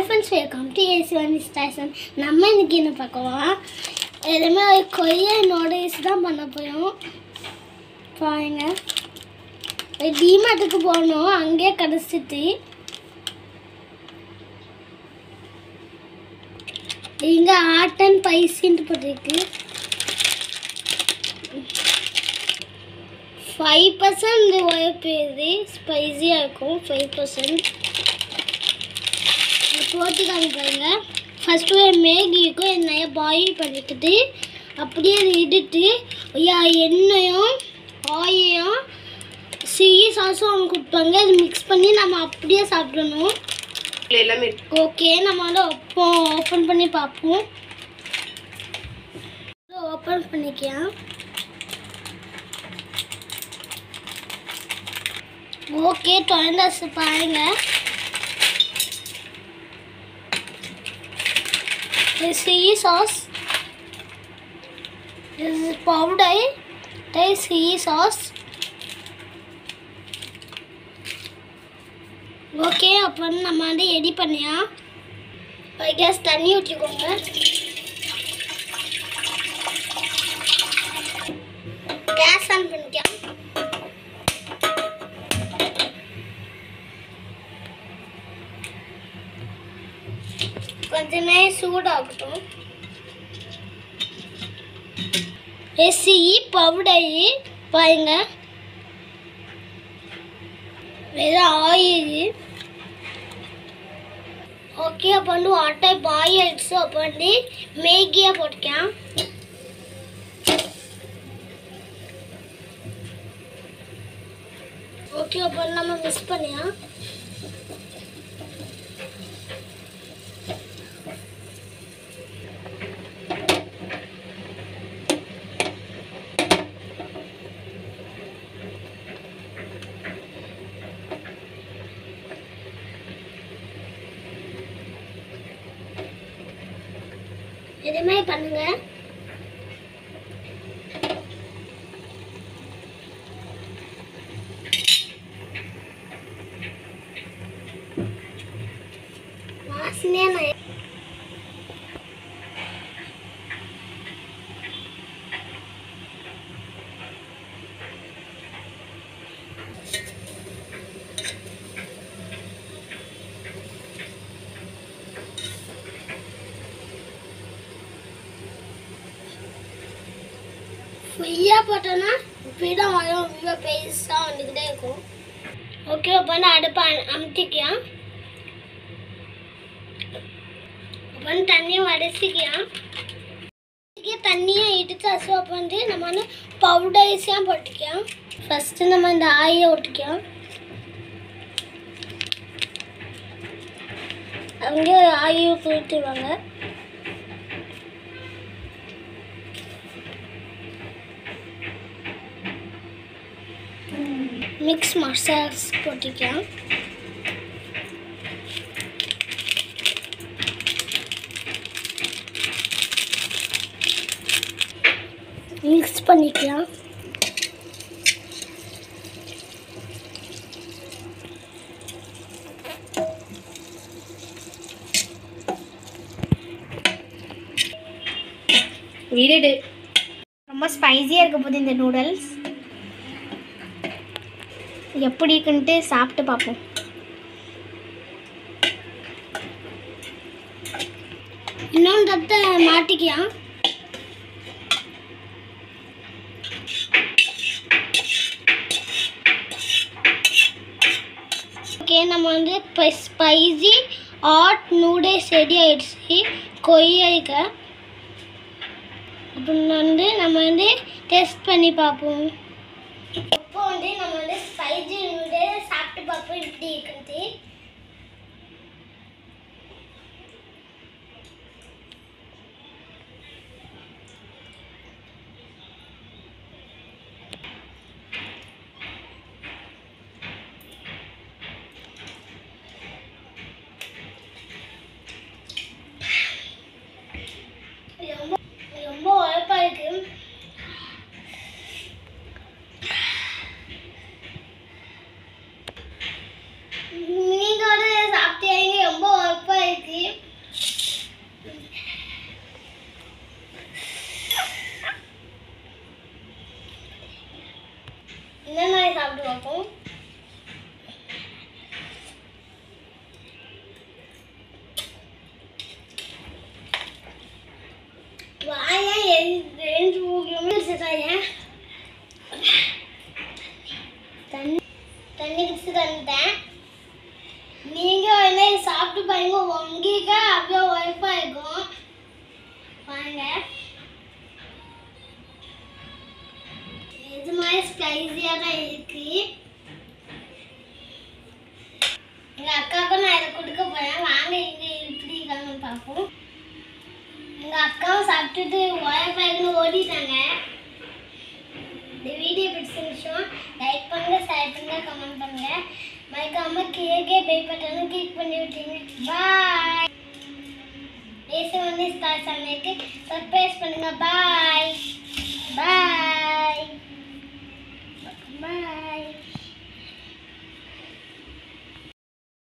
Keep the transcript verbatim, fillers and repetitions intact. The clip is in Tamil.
friends, welcome to Siranjan station. நம்ம இன்னைக்கு என்ன பார்க்கலாம்? எல்லாமே கொய்யா நூடுல்ஸ் தான் பண்ண போறோம். பாருங்க. டிமார்ட்டுக்கு போறோம். அங்கே கடைசிட்டு இங்க ஹாட் அண்ட் ஸ்பைசின்னு போட்டுருக்கு. five percent இந்த ஒயப்பேது ஸ்பைசியா இருக்கும். five percent போட்டு காமிப்பாங்க. ஃபஸ்ட்டு மேகிக்கு எண்ணெயை பாயில் பண்ணிக்கிட்டு அப்படியே இடிட்டு எண்ணெயும் ஆயிலும் சில்லி சாஸும் அவங்க கொடுப்பாங்க. அது மிக்ஸ் பண்ணி நம்ம அப்படியே சாப்பிடணும். எல்லாமே ஓகே, நம்ம வந்து அப்போ ஓப்பன் பண்ணி பார்ப்போம். ஓப்பன் பண்ணிக்கலாம். ஓகே, திறந்தாச்சு பாருங்க. This is sauce. This is powder. This is sauce. Okay, அப்போ நம்ம வந்து ரெடி பண்ணியா கேஸ் தண்ணி ஊற்றிக்கோங்க. கேஸ் ஆன் பண்ணிக்கலாம். கொஞ்ச நேரம் சூடாகட்டும். எஸ்சி பவுடர் பாருங்க, வேற ஆயில். ஓகே, அப்போ வந்து வாட்டர் பாயில் ஆயிடுச்சு. அப்போ வந்து மேகியா போட்டுக்கலாம். ஓகே, அப்போ நம்ம மிக்ஸ் பண்ணியா எதுவுமே பண்ணுங்க. வாசனையா ஃபுல்லாக போட்டோன்னா இப்படிதான் வரும். ரொம்ப பெருசாக வந்துக்கிட்டே இருக்கும். ஓகே, அப்போ வந்து அடுப்பை அமுத்திக்கலாம். அப்போ வந்து தண்ணியை வடிச்சிக்கலாம். தண்ணியை இடிச்சு அசு. அப்போ வந்து நம்ம வந்து பவுடர்ஸாக போட்டுக்கலாம். ஃபஸ்ட்டு நம்ம இந்த ஆயை ஒட்டிக்கலாம். அங்கே ஆயை ஊற்றிடுவாங்க. மிக்ஸ் மசாலாஸ் போட்டுக்கலாம். மிக்ஸ் பண்ணிக்கலாம். வீடு ரொம்ப ஸ்பைசியாக இருக்க போது இந்த நூடுல்ஸ் எப்படி இருக்குன்ட்டு சாப்பிட்டு பார்ப்போம். இன்னொன்று தட்டை மாட்டிக்கலாம். ஓகே, நம்ம வந்து ஸ்பைசி ஹாட் நூடுல்ஸ் ரெடி ஆயிடுச்சு. கொய்யாக்க அப்படின்னு வந்து நம்ம வந்து டெஸ்ட் பண்ணி பார்ப்போம். இப்போ வந்து நம்ம வந்து ஸ்பைசி நூடுல்ஸ் சாப்பிட்டு பார்ப்போம் எப்படி இருக்குது. ரொம்ப ரொம்ப உழைப்பா இருக்கு. நீ சாப்பிட்டு பாருங்க உங்களுக்கு அவ்வளோ உழைப்பாக இருக்கும். பாருங்க இது மாதிரி ஸ்பைஸியாக தான் இருக்கு. எங்கள் அக்காவுக்கும் நான் இதை கொடுக்க போகிறேன். வாங்க இங்கே எப்படி இருக்காங்கன்னு பார்ப்போம். எங்கள் அக்காவும் சாப்பிட்டுட்டு உழைப்பாய்க்குன்னு ஓடிட்டாங்க. இந்த வீடியோ பிடிச்சிருந்துச்சோம் லைக் பண்ணுங்க, ஷேர் பண்ணுங்க, கமெண்ட் பண்ணுங்க. மறக்காம கீழே பெல் பட்டனை கிளிக் பண்ணி விட்டுருங்க. பாய். பேச வந்து ஸ்டார் சேனலுக்கு சப்ஸ்கிரைப் பண்ணுங்க. பாய்.